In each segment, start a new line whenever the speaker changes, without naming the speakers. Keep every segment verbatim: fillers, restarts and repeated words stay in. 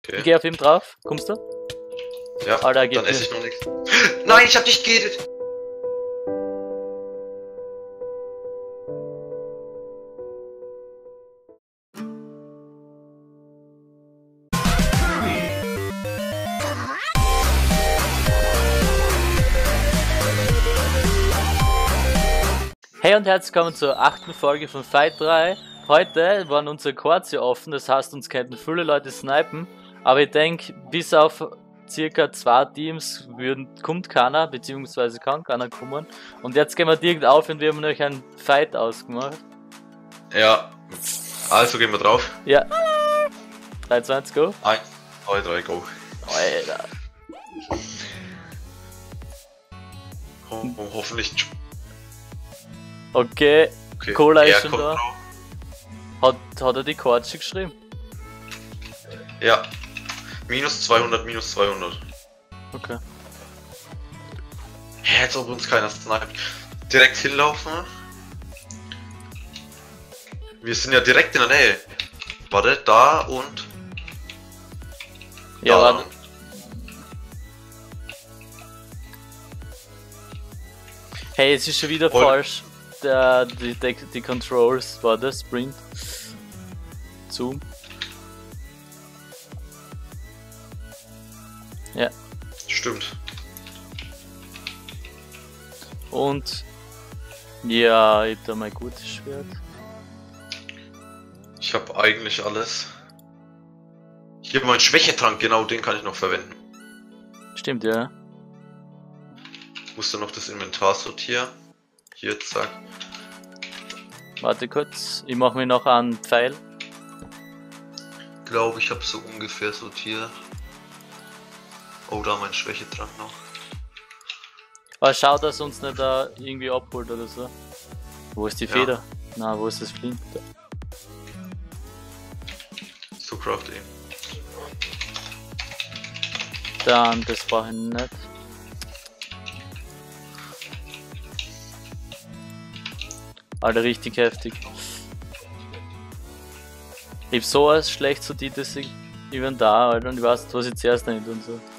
Okay.
Ich geh auf ihn drauf. Kommst du?
Ja,
Alter,
dann esse ich noch nichts. Nein, ich hab nicht geredet!
Hey und herzlich willkommen zur achten Folge von Fight drei. Heute waren unsere Chords hier offen, das heißt, uns könnten viele Leute snipen. Aber ich denke, bis auf circa zwei Teams würden, kommt keiner, beziehungsweise kann keiner kommen. Und jetzt gehen wir direkt auf und wir haben euch einen Fight ausgemacht.
Ja, also gehen wir drauf.
Ja. drei, zwei, eins, go.
eins, zwei, drei, go.
Alter.
Ho ho hoffentlich.
Okay,
Okay.
Cola
Er
ist schon
kommt
da.
drauf.
Hat, hat er die Chords schon geschrieben?
Ja. Minus zweihundert, minus zweihundert.
Okay.
Hä, als ob uns keiner sniped. Direkt hinlaufen. Wir sind ja direkt in der Nähe. Warte, da und.
Ja,
da.
warte. Hey, es ist schon wieder
Voll.
falsch. Der, die, die, die Controls war das Sprint. Zoom. Ja.
Stimmt.
Und ja, ich hab da mein gutes Schwert.
Ich habe eigentlich alles. Hier mein Schwächetrank, genau den kann ich noch verwenden.
Stimmt, ja.
Musst du noch das Inventar sortieren. Hier, zack.
Warte kurz, ich mache mir noch einen Pfeil.
Glaube ich habe so ungefähr sortiert. Oh, da mein Schwächetrank noch.
Aber schau, dass uns nicht da irgendwie abholt oder so. Wo ist die
Ja.
Feder? Na, wo ist das Flint?
So craft eben.
Dann, das brauche ich nicht. Alter, richtig heftig. Ich hab so ein schlecht sortiertes Inventar, Alter, und ich weiß nicht, was ich zuerst nicht und so.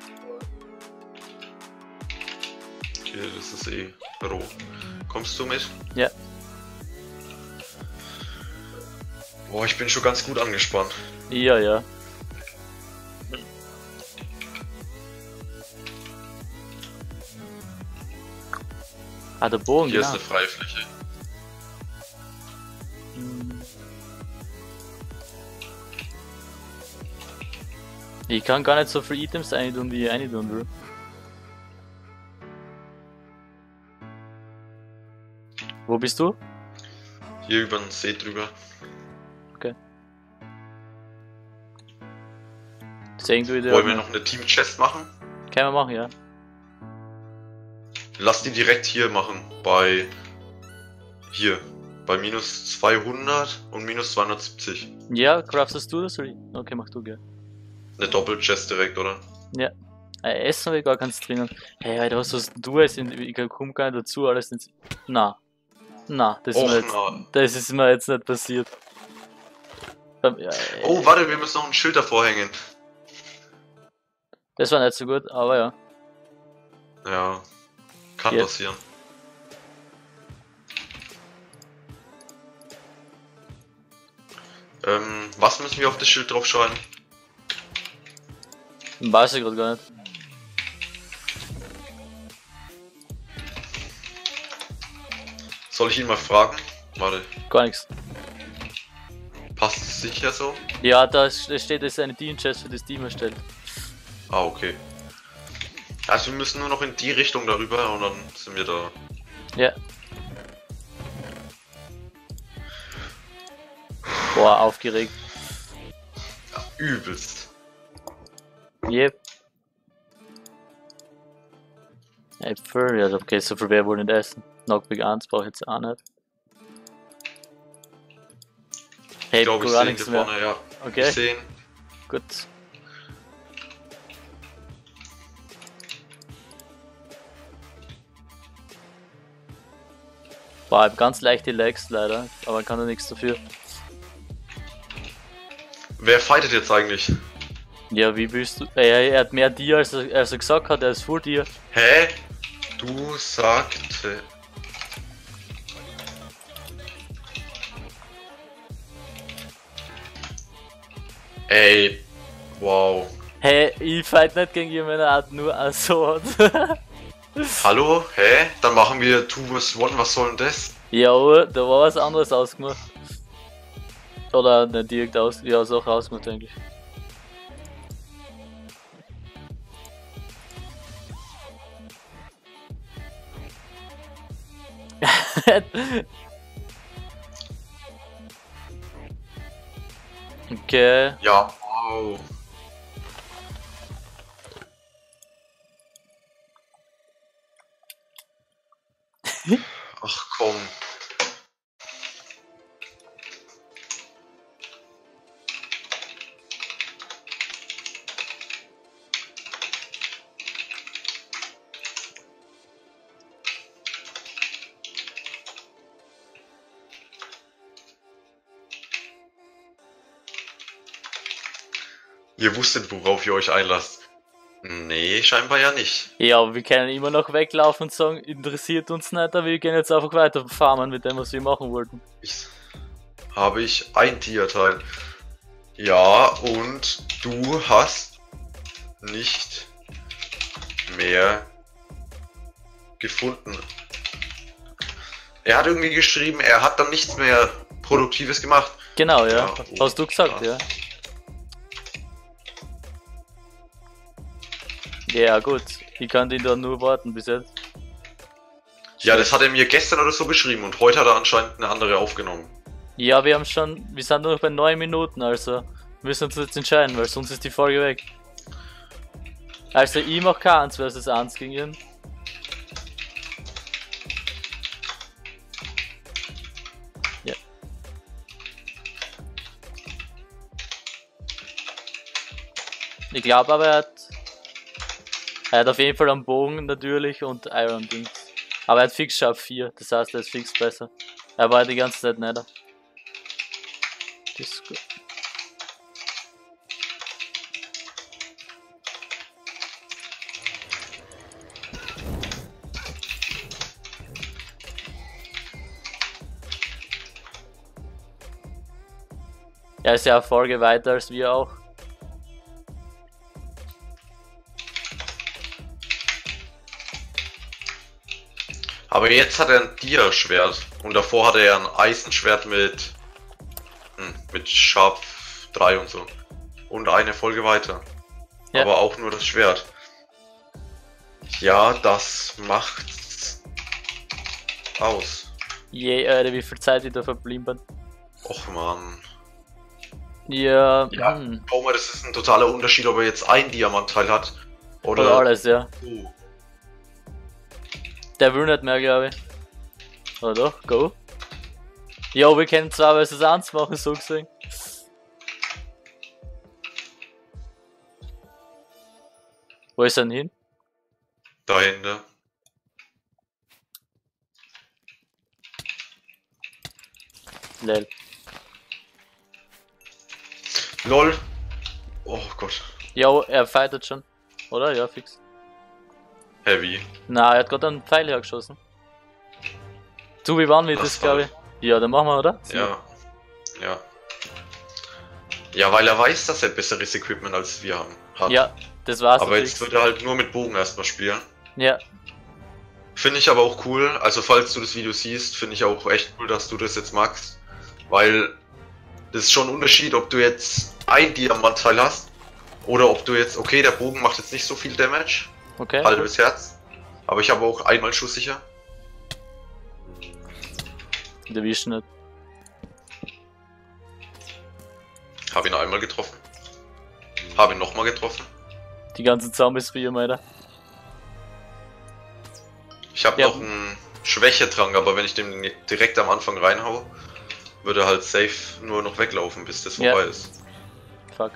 Okay, das ist eh roh. Kommst du mit?
Ja.
Boah, ich bin schon ganz gut angespannt.
Ja, ja. Ah, der Bogen,
Hier
genau.
ist eine freie Fläche.
Hm. Ich kann gar nicht so viele Items reintun, wie ich reintun will. Wo bist du?
Hier über den See drüber.
Sehen du wieder?
Wollen wir noch eine Team-Chest machen?
Können wir machen, ja.
Lass die direkt hier machen. Bei. Hier. Bei minus zweihundert und minus zweihundertsiebzig.
Ja, craftest du das? Oder? Okay, mach du, gell.
Eine Doppel-Chest direkt, oder?
Ja. Äh, Essen habe ich gar keins drinnen. Hey, Alter, was hast du jetzt? Ich komme gar nicht dazu, alles ins. Na. Na, das ist,
Och,
mir jetzt,
na.
das ist mir jetzt nicht passiert. Ähm, ja, äh,
Oh, warte, wir müssen noch ein Schild davor hängen.
Das war nicht so gut, aber ja.
Ja. Kann
Jetzt.
passieren. Ähm, was müssen wir auf das Schild drauf schreiben?
Weiß ich gerade gar nicht.
Soll ich ihn mal fragen? Warte,
Gar nichts.
passt es sicher so?
Ja, da steht, dass eine Team-Chest für das Team erstellt.
Ah, okay. Also wir müssen nur noch in die Richtung darüber und dann sind wir da.
Ja. Boah, aufgeregt.
Ja, übelst.
Yep. Äpfel, ja, okay, so viel wäre wohl nicht essen. Knockback eins brauche ich jetzt auch nicht. Hey,
Ich glaube, ich
gar
sehe ihn
nichts
hier
mehr.
vorne, ja.
Okay,
Ich sehe ihn.
gut. Boah, ich hab ganz leichte Lags leider, aber kann da nichts dafür.
Wer fightet jetzt eigentlich?
Ja, wie willst du? Er, er hat mehr Tier, als er, als er gesagt hat, er ist Full Tier.
Hä? Du sagte. Ey, wow.
Hey, ich fight nicht gegen jemanden, der hat nur ein Sword.
Hallo? Hä? Dann machen wir two versus one, was soll denn das?
Ja, da war was anderes ausgemacht. Oder nicht direkt aus, ja, ist auch ausgemacht eigentlich. Okay.
Ja, wow. Ach komm. Ihr wusstet, worauf ihr euch einlasst. Nee, scheinbar ja nicht.
Ja, aber wir können immer noch weglaufen und sagen, interessiert uns nicht, aber wir gehen jetzt einfach weiter farmen mit dem, was wir machen wollten.
Ich, habe ich ein Tierteil. Ja, und du hast nicht mehr gefunden. Er hat irgendwie geschrieben, er hat dann nichts mehr Produktives gemacht.
Genau, ja.
Ja,
Hast du gesagt, ja. Ja, gut. Ich kann den da nur warten bis jetzt.
Ja, das hat er mir gestern oder so geschrieben und heute hat er anscheinend eine andere aufgenommen.
Ja, wir haben schon, wir sind nur noch bei neun Minuten, also müssen uns jetzt entscheiden, weil sonst ist die Folge weg. Also ich mach kein eins versus eins gegen ihn. Ja. Ich glaube aber, er hat, er hat auf jeden Fall einen Bogen natürlich und Iron Dings. Aber er hat fix Sharp vier, das heißt, er ist fix besser. Er war die ganze Zeit nicht. Das ist gut. Er ist ja eine Folge weiter als wir auch.
Aber jetzt hat er ein Dia-Schwert und davor hatte er ein Eisenschwert mit hm, mit Sharp drei und so. Und eine Folge weiter. Ja. Aber auch nur das Schwert. Ja, das macht's aus.
Je, yeah, Alter, wie viel Zeit ich da verblieben bin.
Och man.
Ja,
ja
hm.
Schau mal, das ist ein totaler Unterschied, ob er jetzt ein Diamantteil hat. Oder,
oder alles, ja.
Uh.
Der will nicht mehr, glaube ich. Oder doch? Go. Ja, wir können zwei versus eins machen, so gesehen. Wo ist er denn hin?
Dahinter.
Lel.
Lol. Oh Gott.
Jo, er fightet schon. Oder? Ja, fix.
Heavy.
Na, er hat gerade einen Pfeil hergeschossen. Du, wie waren wir das, das glaube ich? Ja, dann machen wir, oder?
Ja. Ja. Ja, weil er weiß, dass er besseres Equipment als wir haben. Hat.
Ja, das war's.
Aber jetzt wird er halt nur mit Bogen erstmal spielen.
Ja.
Finde ich aber auch cool. Also falls du das Video siehst, finde ich auch echt cool, dass du das jetzt magst. Weil das ist schon ein Unterschied, ob du jetzt ein Diamantteil hast oder ob du jetzt, okay, der Bogen macht jetzt nicht so viel Damage.
Okay.
Halbes Herz. Aber ich habe auch einmal schusssicher.
Der wischt nicht.
Habe ihn einmal getroffen. Habe ihn nochmal getroffen.
Die ganzen Zombies für ihr, Alter.
Ich habe ja. noch einen Schwächetrank, aber wenn ich den direkt am Anfang reinhau, würde er halt safe nur noch weglaufen, bis das vorbei ja. ist.
Fuck.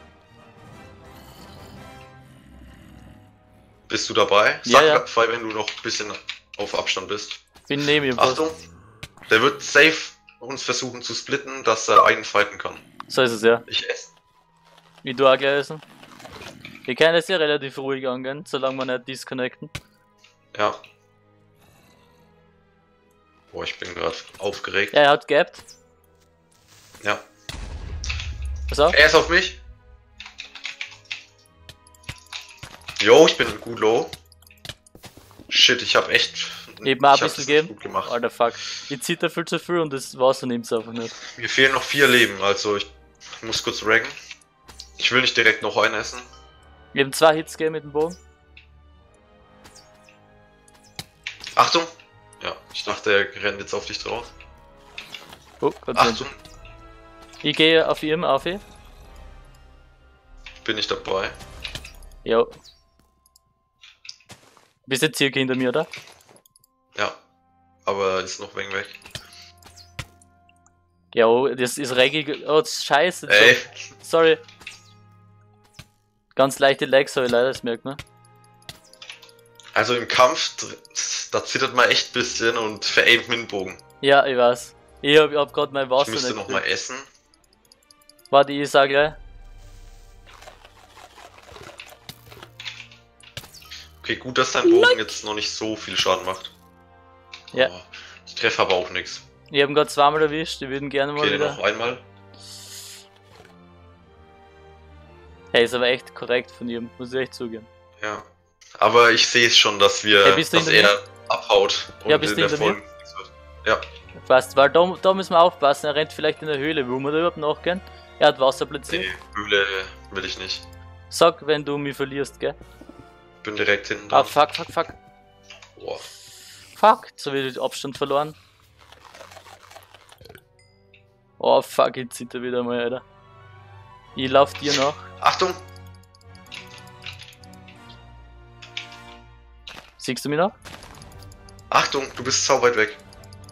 Bist du dabei?
Ja,
Sag
ja.
frei, wenn du noch ein bisschen auf Abstand bist.
Bin neben ihm.
Achtung, der wird safe uns versuchen zu splitten, dass er einen fighten kann.
So ist es, ja.
Ich esse.
Wie du auch gleich essen? Wir können es ja relativ ruhig angehen, solange wir nicht disconnecten.
Ja. Boah, ich bin gerade aufgeregt.
Ja, er hat gapped.
Ja.
Pass auf.
Er ist auf mich. Jo, ich bin gut low. Shit, ich hab echt...
Eben auch ein
ich hab's
bisschen
nicht
geben.
gut gemacht.
Alter, fuck. Ich zitter viel zu viel und das Wasser nimmt's einfach nicht.
Mir fehlen noch vier Leben, also ich muss kurz raggen. Ich will nicht direkt noch einen essen.
Eben zwei Hits geben mit dem Bogen.
Achtung! Ja, ich dachte, er rennt jetzt auf dich drauf.
Oh, Gott sei Dank.
Achtung!
Ich gehe auf ihm, auf ihn.
Bin ich dabei.
Jo. Bist jetzt circa hinter mir, oder?
Ja. Aber ist noch wegen weg.
Jo, das ist reggig. Oh, das ist scheiße.
Ey!
Sorry. Ganz leichte Lags habe ich leider, das merkt man.
Also im Kampf, da zittert man echt ein bisschen und veraimt mit dem Bogen.
Ja, ich weiß. Ich hab, ich hab grad mein Wasser
Ich müsste
nicht
noch mal essen.
Warte, ich sag gleich.
Okay, gut, dass dein Bogen jetzt noch nicht so viel Schaden macht.
Ja.
Oh, ich treffe aber auch nichts.
Ich hab ihn gerade zweimal erwischt, ich würden gerne mal
Okay,
wieder.
noch einmal.
Hey, ist aber echt korrekt von ihm, muss ich echt zugeben.
Ja. Aber ich sehe es schon, dass wir,
Hey, bist du
dass
hinter
er abhaut und
Ja, bist
in
du
der
hinter mir?
Folge nichts wird. Ja.
Passt, weil da, da müssen wir aufpassen, er rennt vielleicht in der Höhle, wo wir da überhaupt nachgehen. Er hat Wasser platziert.
Nee, Höhle will ich nicht.
Sag, wenn du mich verlierst, gell?
Bin direkt hinten
Ah,
dran.
fuck, fuck, fuck.
Boah.
Fuck, jetzt hab ich den Abstand verloren. Oh, fuck, jetzt sind er wieder mal, Alter. Ich lauf dir nach.
Achtung!
Siehst du mich noch?
Achtung, du bist sau weit weg.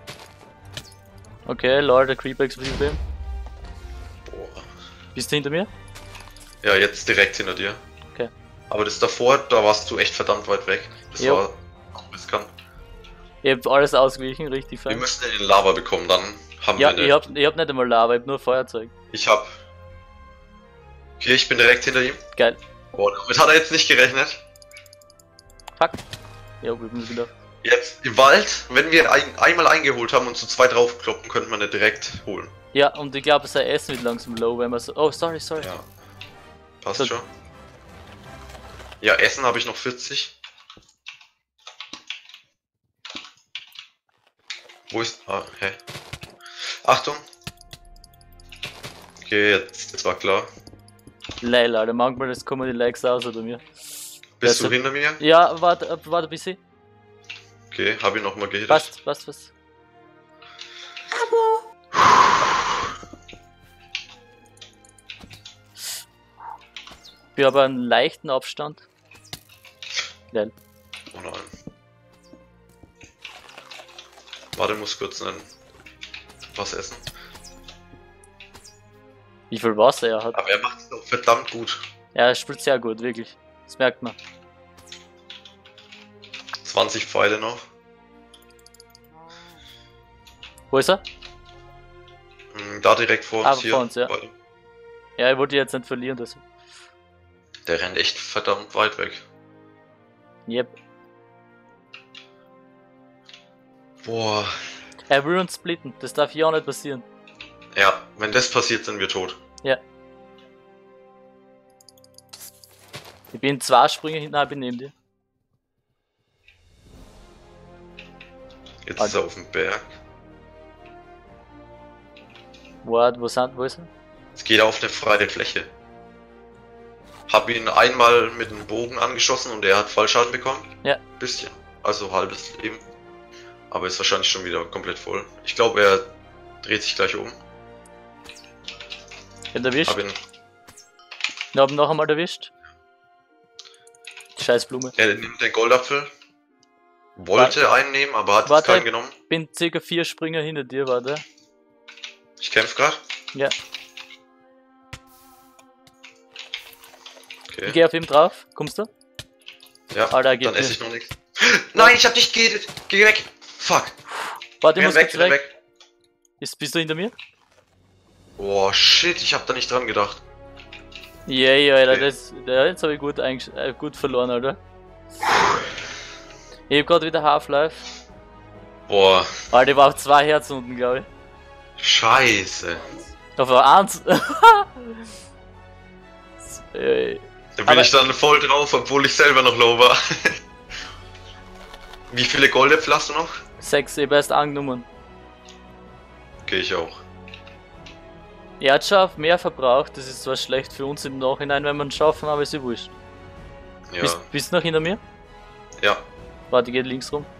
Okay, lol, der Creeper explodiert.
Boah.
Bist du hinter mir?
Ja, jetzt direkt hinter dir.
Okay.
Aber das davor, da warst du echt verdammt weit weg. Das
Jo.
war auch riskant.
Ich hab alles ausgewichen, richtig
Wir
fein.
müssen den Lava bekommen, dann haben
Ja,
wir
ich
eine.
hab, ich hab nicht einmal Lava, ich hab nur Feuerzeug.
Ich hab. Okay, ich bin direkt hinter ihm.
Geil.
Boah, damit hat er jetzt nicht gerechnet.
Fuck. Ja, wir müssen wieder.
Jetzt im Wald, wenn wir ein, einmal eingeholt haben und zu zweit draufkloppen, könnte man den direkt holen.
Ja, und ich glaube, sein Essen wird langsam low, wenn man so. Oh, sorry, sorry.
Ja. Passt
So.
schon. Ja, Essen habe ich noch vierzig. Wo ist. Ah, hä? Achtung! Okay, jetzt, jetzt war klar.
Leil, Alter, manchmal das kommen die Likes aus oder mir.
Bist du
Also-
hinter mir?
Ja, warte, warte ein bisschen.
Okay, habe ich nochmal gehittet.
Passt, passt, passt. Wir haben einen leichten Abstand. Geil.
Oh nein. Warte, muss kurz ein was essen.
Wie viel Wasser er hat.
Aber er macht es auch verdammt gut.
Ja, er spielt sehr gut, wirklich. Das merkt man.
zwanzig Pfeile noch.
Wo ist er?
Hm, Da direkt vor
Ah,
uns hier.
vor uns, ja.
Warte.
Ja, ich wollte jetzt nicht verlieren, das.
Der rennt echt verdammt weit weg.
Yep.
Boah.
Er will uns splitten, das darf ja auch nicht passieren.
Ja, wenn das passiert, sind wir tot.
Ja. Ich bin zwei Sprünge hinten, ich bin neben dir.
Jetzt
Also-
ist er auf dem Berg.
Warte, wo sind, wo ist er?
Es geht auf eine freie Fläche. Hab ihn einmal mit dem Bogen angeschossen und er hat Fallschaden bekommen.
Ja.
Bisschen. Also halbes Leben. Aber ist wahrscheinlich schon wieder komplett voll. Ich glaube, er dreht sich gleich um.
Ich hab ihn erwischt.
Hab ihn.
Ich hab ihn noch einmal erwischt. Scheiß Blume.
Er nimmt den Goldapfel. Wollte einen nehmen, aber hat jetzt
Warte.
keinen genommen.
Bin circa vier Springer hinter dir, warte.
Ich kämpfe gerade.
Ja.
Okay.
Ich geh auf ihm drauf. Kommst du?
Ja,
Alter, gib
dann
mir.
esse ich noch nichts. Nein, ich hab dich gehittet. Geh weg. Fuck.
Warte, ich
Renn
muss
weg,
kurz
renn
weg.
weg.
Ist, bist du hinter mir?
Boah, shit, ich hab da nicht dran gedacht.
Yay, Alter,
Okay.
das, der, jetzt habe ich gut, eingesch- äh, gut verloren, Alter. Ich hab grad wieder Half-Life.
Boah,
Alter, ich war auf zwei Herzen unten, glaube ich.
scheiße.
Auf eins. Ey.
Da bin
Aber-
ich dann voll drauf, obwohl ich selber noch low war. Wie viele Goldäpfel hast du noch?
Sechs, ich hab erst angenommen.
Okay, ich auch.
Er hat schon mehr verbraucht, das ist zwar schlecht für uns im Nachhinein, wenn wir es schaffen, aber ist ja wurscht.
Ja.
Bist, bist du noch hinter mir?
Ja.
Warte, geht links rum.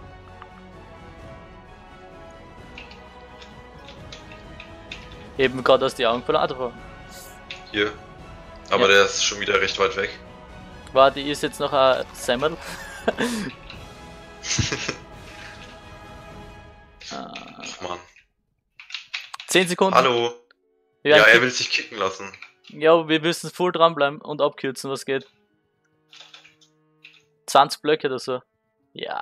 Eben gerade aus die Augen verloren. Ah, da war-
Hier. Aber
Ja.
der ist schon wieder recht weit weg.
Warte, ist jetzt noch ein Semmel. Ah,
Ach man.
zehn Sekunden.
Hallo.
Wir werden
Ja, er
kicken.
will sich kicken lassen.
Ja, wir müssen voll dranbleiben und abkürzen, was geht. zwanzig Blöcke oder so. Ja.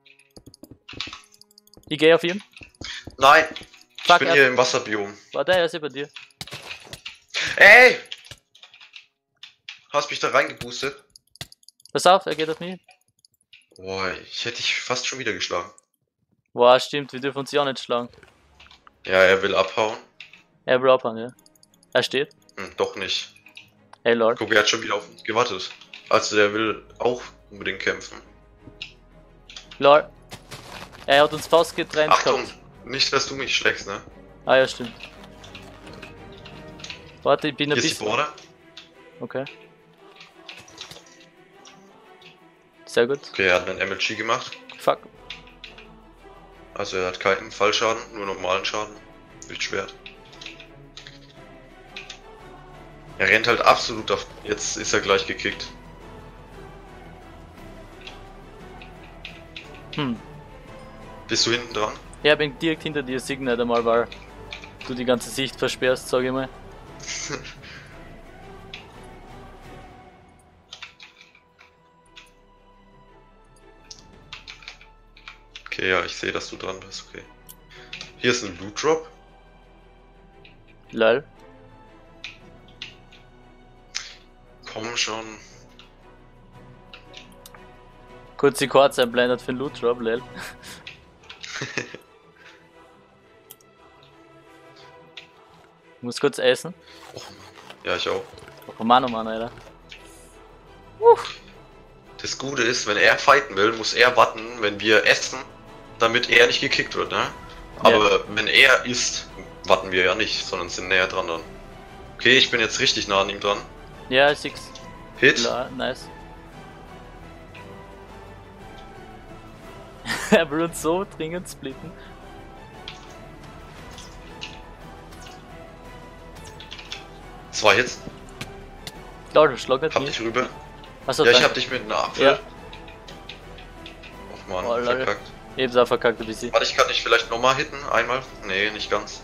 Ich gehe auf ihn.
Nein. Ich
Fuck,
bin
er-
hier im Wasserbiom.
Warte, er ist ja bei dir.
Ey! Hast mich da reingeboostet?
Pass auf, er geht auf mich.
Boah, ich hätte dich fast schon wieder geschlagen.
Boah, stimmt, wir dürfen uns ja auch nicht schlagen.
Ja, er will abhauen.
Er will abhauen, ja. Er steht.
Hm, doch nicht.
Hey Lord.
Guck, er hat schon wieder auf uns gewartet. Also der will auch unbedingt kämpfen.
Lord. Er hat uns fast getrennt
Achtung!
gehabt.
Nicht, dass du mich schlägst, ne?
Ah ja, stimmt. Warte, ich bin ein
Hier ist die
bisschen...
Border.
Okay. Sehr gut.
Okay, er hat einen M L G gemacht.
Fuck.
Also er hat keinen Fallschaden, nur normalen Schaden. Mit Schwert. Er rennt halt absolut auf... Jetzt ist er gleich gekickt.
Hm.
Bist du hinten dran?
Ja, bin direkt hinter dir, sieg nicht einmal, weil du die ganze Sicht versperrst, sag ich mal.
Okay, ja, ich sehe, dass du dran bist, okay. Hier ist ein Loot Drop.
Lol.
Komm schon.
Kurz die Chords einblendet für den Loot Drop, lol. Ich muss kurz essen.
Oh Mann. Ja, ich auch.
Oh Mann, oh Mann, Alter.
Das Gute ist, wenn er fighten will, muss er warten, wenn wir essen, damit er nicht gekickt wird, ne? Aber wenn er isst, warten wir ja nicht, sondern sind näher dran dann. Okay, ich bin jetzt richtig nah an ihm dran.
Ja, six.
Hit.
Lol, nice. Er will uns so dringend splitten.
Zwei Hits.
Lol, du schlag nicht
Hab
nie.
dich rüber.
Achso,
Ja, ich
danke.
hab dich mit einer Apfel.
Ja.
Och man,
Oh, lol.
verkackt.
Ich hab's auch verkackt ein bisschen.
Warte, ich kann dich vielleicht nochmal hitten, einmal? Nee, nicht ganz.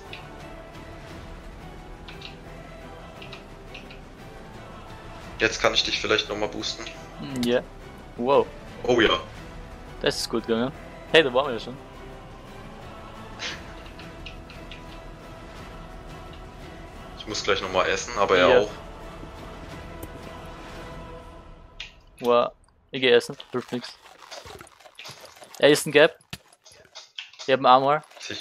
Jetzt kann ich dich vielleicht nochmal boosten.
Hm, Ja. Wow,
Oh ja.
das ist gut gegangen. Hey, da waren wir ja schon.
Ich muss gleich nochmal essen, aber er
Ja.
auch.
Wow. Ich geh essen, hilft nix. Er ist ein Gap. Ich hab einen Armor.
Sich-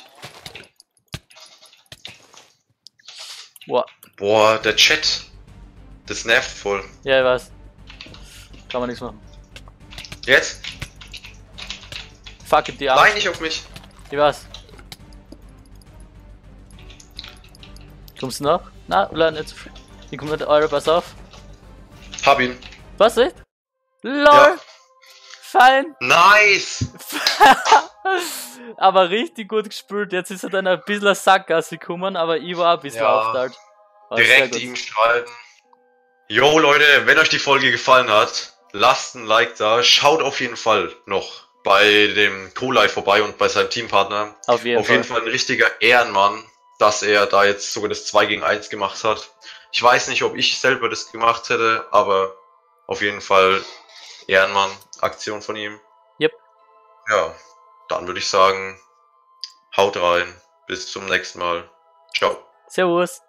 Wow.
Boah, der Chat. Das nervt voll.
Ja, ich weiß. Kann man nichts machen.
Jetzt?
Fuck it, die Arme.
Nein, nicht auf mich.
Ich weiß. Kommst du noch? Na, oder nicht so früh. Ich komm nicht, Eure, pass auf.
Hab ihn.
Was, echt? LOL!
Ja.
Fein!
Nice!
Aber richtig gut gespielt. Jetzt ist er dann ein bisschen eine Sackgasse gekommen, aber ich war ein bisschen
Ja.
aufteilt. War sehr
Direkt
gut.
ihm schreiben. Jo Leute, wenn euch die Folge gefallen hat, lasst ein Like da. Schaut auf jeden Fall noch bei dem Kolai vorbei und bei seinem Teampartner.
Auf jeden
Auf
Fall.
jeden Fall ein richtiger Ehrenmann, dass er da jetzt sogar das zwei gegen eins gemacht hat. Ich weiß nicht, ob ich selber das gemacht hätte, aber auf jeden Fall Ehrenmann, Aktion von ihm.
Yep.
Ja, dann würde ich sagen, haut rein. Bis zum nächsten Mal. Ciao.
Servus.